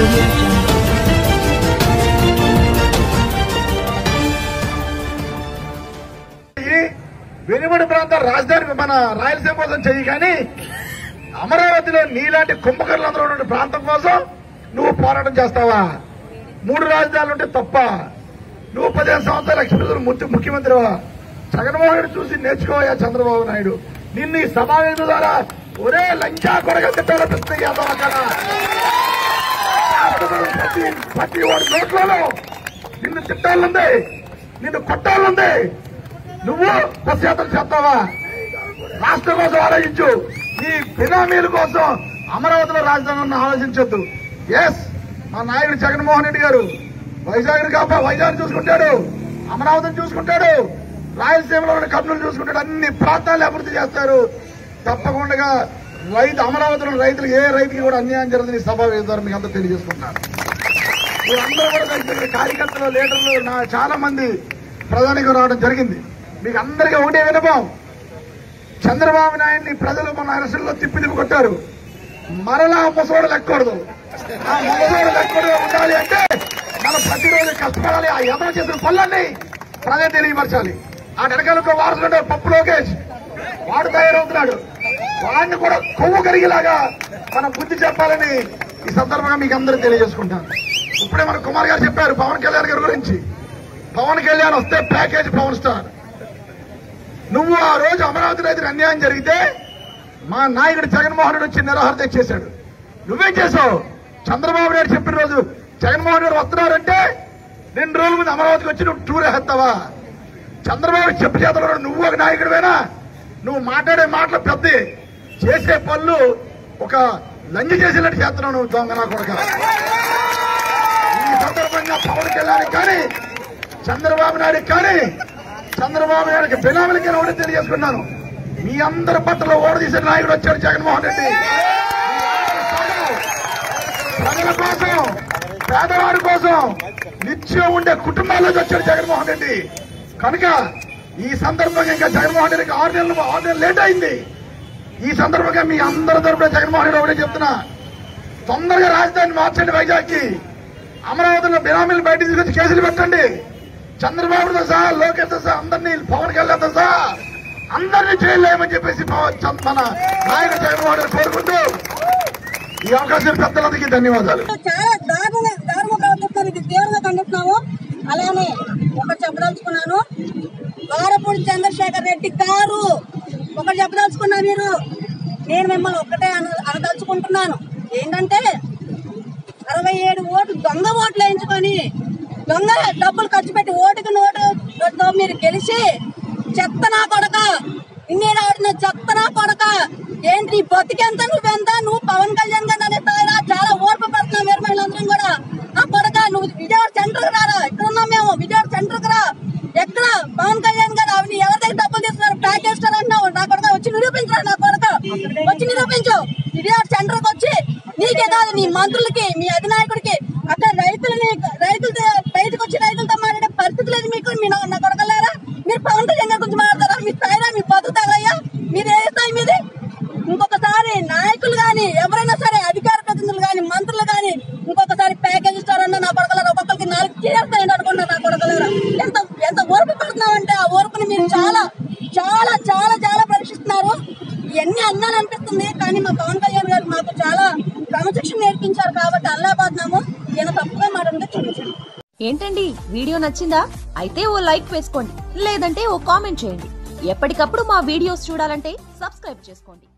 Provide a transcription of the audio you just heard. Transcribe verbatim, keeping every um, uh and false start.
వెనుబడి ప్రాంత రాజధాని మన రాయలసీమ కోసం చెయ్యి, కానీ అమరావతిలో నీలాంటి కుంభకర్లందరూ ఉన్న ప్రాంతం కోసం నువ్వు పోరాటం చేస్తావా? మూడు రాజధానులు ఉంటే తప్ప? నువ్వు పదిహేను సంవత్సరాలు ఎక్స్ప్రెస్ ముఖ్యమంత్రివా? జగన్మోహన్ రెడ్డి చూసి నేర్చుకోవా చంద్రబాబు నాయుడు. నిన్ను ఈ సమావేశం ద్వారా ఒరే లంచా కొడగ తిట్టాలో ప్రతి ప్రతి వాడి నోట్లలో నిన్ను తిట్టాలంది, నిన్ను కొట్టాలంది. నువ్వు పశ్చాత్తలు చేస్తావా? రాష్ట్రం కోసం ఆలోచించు. నీ బినామీల కోసం అమరావతిలో రాజధానిని ఆలోచించొద్దు. ఎస్, మా నాయకుడు జగన్మోహన్ రెడ్డి గారు వైజాగ్ కాపా వైజాగ్ చూసుకుంటాడు, అమరావతిని చూసుకుంటాడు, రాయలసీమలో ఉన్న కర్నూలు చూసుకుంటాడు, అన్ని ప్రాంతాలు అభివృద్ధి చేస్తారు. తప్పకుండా రైతు అమరావతిలో రైతులు ఏ రైతుకి కూడా అన్యాయం జరుగుతుంది. ఈ సభ ద్వారా మీకు అంతా తెలియజేసుకుంటున్నాను. మీరందరూ కూడా కార్యకర్తలు లీడర్లు నా చాలా మంది ప్రధానిగా రావడం జరిగింది. మీకు అందరికీ ఒకటే వినపం, చంద్రబాబు నాయుడిని ప్రజలు మన అరసల్లో తిప్పి తిప్పి కొట్టారు. మరలా ముసోడు లెక్కకూడదు. ఆ ముసోడు లెక్కకూడదు ఉండాలి అంటే మనం ప్రతిరోజు కష్టపడాలి. ఆ యమన చేసిన పనులన్నీ ప్రజలు తెలియపరచాలి. ఆ వెనకాలకు వారసులు పప్పు లోకేష్ వాడు తయారవుతున్నాడు. వాడిని కూడా కొవ్వు కరిగేలాగా మనం బుద్ధి చెప్పాలని ఈ సందర్భంగా మీకు అందరూ తెలియజేసుకుంటాను. ఇప్పుడే మన కుమార్ గారు చెప్పారు పవన్ కళ్యాణ్ గారి గురించి. పవన్ కళ్యాణ్ వస్తే ప్యాకేజ్ పవన్ స్టార్. నువ్వు ఆ రోజు అమరావతి రైతులకు అన్యాయం జరిగితే మా నాయకుడు జగన్మోహన్ రెడ్డి వచ్చి నిరాహార దీక్ష చేశాడు. నువ్వేం చేశావు? చంద్రబాబు నాయుడు చెప్పిన రోజు జగన్మోహన్ రెడ్డి వస్తున్నారంటే రెండు రోజుల ముందు అమరావతికి వచ్చి నువ్వు టూర్ వేస్తావా? చంద్రబాబు చెప్పి చేతలో నువ్వు ఒక నాయకుడివేనా? నువ్వు మాట్లాడే మాటలు పెద్ద, చేసే పనులు ఒక లంజి చేసేటట్టు చేస్తున్నావు నువ్వు దొంగ నా కొడుక. ఈ సందర్భంగా పవన్ కళ్యాణ్ కానీ చంద్రబాబు నాయుడు కానీ చంద్రబాబు నాయుడికి బినామీలకి ఒకటి తెలియజేసుకున్నాను. మీ అందరి పట్ల ఓడ తీసిన నాయకుడు వచ్చాడు జగన్మోహన్ రెడ్డి. ప్రజల కోసం, పేదవాడి కోసం నిత్యం ఉండే కుటుంబాల్లోకి వచ్చాడు జగన్మోహన్ రెడ్డి. కనుక ఈ సందర్భంగా ఇంకా జగన్మోహన్ రెడ్డికి ఆరు నెలలు ఆరు నెలలు లేట్ అయింది. ఈ సందర్భంగా మీ అందరి తరపున జగన్మోహన్ రెడ్డి ఒకటే చెప్తున్నా, తొందరగా రాజధానిని మార్చండి వైజాగ్కి. అమరావతిలో బినామీలు బయట తీసుకొచ్చి కేసులు పెట్టండి. చంద్రబాబుతో సహా లోకేష్తో సహా అందరినీ, పవన్ కళ్యాణ్తో సహా అందరినీ చేయలేమని చెప్పేసి మన నాయకుడు జగన్మోహన్ రెడ్డి కోరుకుంటూ ఈ అవకాశం పెద్దలందరికీ ధన్యవాదాలు. చాలా దారుణ దారుణ ప్రవర్తిస్తున్నారు. ఇది తీవ్రంగా ఖండిస్తున్నాము. అలానే ఒకటి చెప్పదలుచుకున్నాను, వారపూడి చంద్రశేఖర్ రెడ్డి గారు ఒకటి చెప్పదలుచుకున్నా. మీరు నేను మిమ్మల్ని ఒక్కటే అన అనదలుచుకుంటున్నాను ఏంటంటే, అరవై ఏడు ఓట్లు దొంగ ఓట్లు వేయించుకొని దొంగ డబ్బులు ఖర్చు పెట్టి ఓటుకి నోటు మీరు గెలిచి చెత్తనా కొడక, ఇన్నేళ్ళు ఆడిన చెత్తనా కొడక, ఏంటి బతికెంత నువ్వెంత, నువ్వు పవన్ కళ్యాణ్ గారు అనే స్థాయిలో చాలా ఓర్పు పడుతున్నావు. మీరు మహిళలందరం కూడా ఆ కొడక నువ్వు విజయవాడ సెంటర్ కు రారా, ఇక్కడ ఉన్నాం మేము, విజయవాడ సెంటర్ కు రా. ఎక్కడ పవన్ కళ్యాణ్ గారు అవి ఎవరి దగ్గర డబ్బులు తీసుకున్నారు, ప్యాకేజ్ స్టార్ అంటున్నావు. నా కొడక వచ్చి నిరూపించరా, నా కొడక వచ్చి నిరూపించు. విజయవాడ సెంటర్ కు వచ్చి నీకే కాదు నీ మంత్రులకి, మీ అధినాయకుడికి అక్కడ రైతులని రైతులతో బయటకు వచ్చి రైతులతో మాట్లాడే పరిస్థితి లేదు మీకు. మీ నా కొడకలారా మీరు పవన్ కళ్యాణ్ గారి గురించి మాట్లాడతారా? మీ స్థాయిరా, మీ బతుకుతాగయ్యా, మీరు ఏ స్థాయి మీది? ఇంకొకసారి నాయకులు గాని, ఎవరైనా సరే అధికార ప్రతినిధులు గాని, మంత్రులు గాని ఇంకొకసారి ప్యాకేజ్ ఇస్తారన్నా నా కొడకలారా ఒక్కొక్కరికి నాలుగు చేస్తాయని అనుకున్నా. నా కొడకలారా ఎంత ఎంత ఓర్పు పడుతున్నామంటే ఆ ఓర్పుని మీరు చాలా చాలా చాలా చాలా పరీక్షిస్తున్నారు. ఇవన్నీ అన్నాను అనిపిస్తుంది, కానీ మా పవన్ కళ్యాణ్ గారు మాకు చాలా క్రమశిక్షణ నేర్పించారు కాబట్టి అల్లాబాద్నాము. ఈయన తప్పుగా మాట ఉంటే చూపించండి. ఏంటండి వీడియో నచ్చిందా? అయితే ఓ లైక్ వేసుకోండి, లేదంటే ఓ కామెంట్ చేయండి. ఎప్పటికప్పుడు మా వీడియోస్ చూడాలంటే సబ్స్క్రైబ్ చేసుకోండి.